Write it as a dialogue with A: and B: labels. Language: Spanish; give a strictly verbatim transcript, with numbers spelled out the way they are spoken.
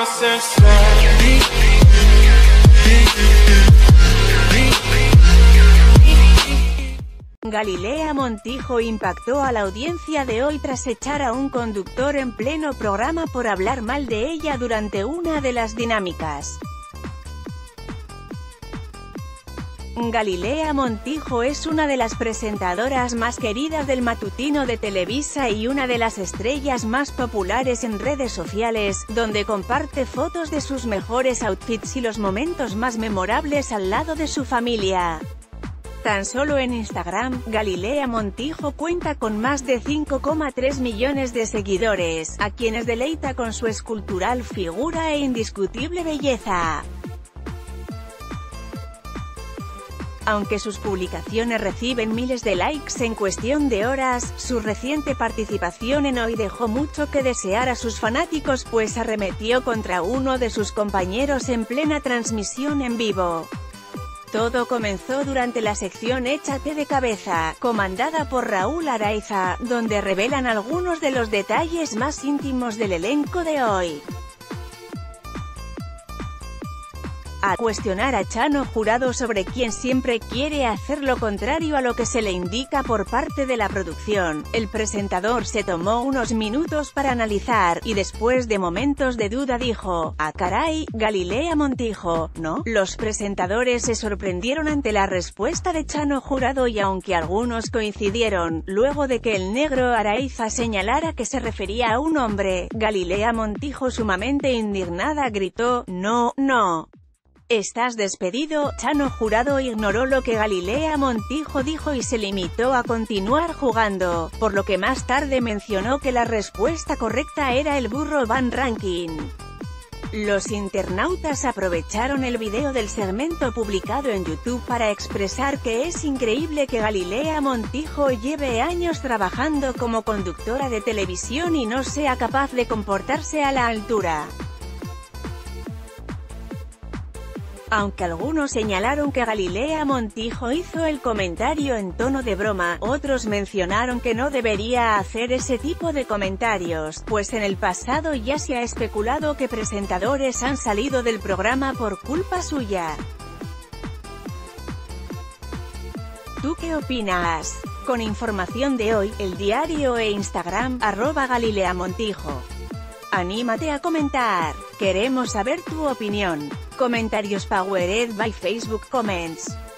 A: Galilea Montijo impactó a la audiencia de hoy tras echar a un conductor en pleno programa por hablar mal de ella durante una de las dinámicas. Galilea Montijo es una de las presentadoras más queridas del matutino de Televisa y una de las estrellas más populares en redes sociales, donde comparte fotos de sus mejores outfits y los momentos más memorables al lado de su familia. Tan solo en Instagram, Galilea Montijo cuenta con más de cinco coma tres millones de seguidores, a quienes deleita con su escultural figura e indiscutible belleza. Aunque sus publicaciones reciben miles de likes en cuestión de horas, su reciente participación en Hoy dejó mucho que desear a sus fanáticos, pues arremetió contra uno de sus compañeros en plena transmisión en vivo. Todo comenzó durante la sección Échate de cabeza, comandada por Raúl Araiza, donde revelan algunos de los detalles más íntimos del elenco de Hoy. A cuestionar a Chano Jurado sobre quien siempre quiere hacer lo contrario a lo que se le indica por parte de la producción, el presentador se tomó unos minutos para analizar, y después de momentos de duda dijo: «Ah caray, Galilea Montijo, ¿no?». Los presentadores se sorprendieron ante la respuesta de Chano Jurado y aunque algunos coincidieron, luego de que el negro Araiza señalara que se refería a un hombre, Galilea Montijo, sumamente indignada, gritó: «No, no. Estás despedido». Chano Jurado ignoró lo que Galilea Montijo dijo y se limitó a continuar jugando, por lo que más tarde mencionó que la respuesta correcta era el burro Van Ranking. Los internautas aprovecharon el video del segmento publicado en YouTube para expresar que es increíble que Galilea Montijo lleve años trabajando como conductora de televisión y no sea capaz de comportarse a la altura. Aunque algunos señalaron que Galilea Montijo hizo el comentario en tono de broma, otros mencionaron que no debería hacer ese tipo de comentarios, pues en el pasado ya se ha especulado que presentadores han salido del programa por culpa suya. ¿Tú qué opinas? Con información de Hoy, El Diario e Instagram, arroba Galilea Montijo. Anímate a comentar. Queremos saber tu opinión. Comentarios powered by Facebook Comments.